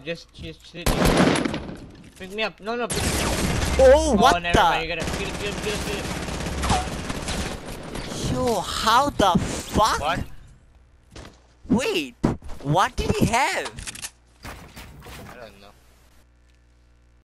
Just sit. Pick me up. No. Oh, what never the? mind. You gotta get it. Yo, how the fuck? What? Wait, what did he have?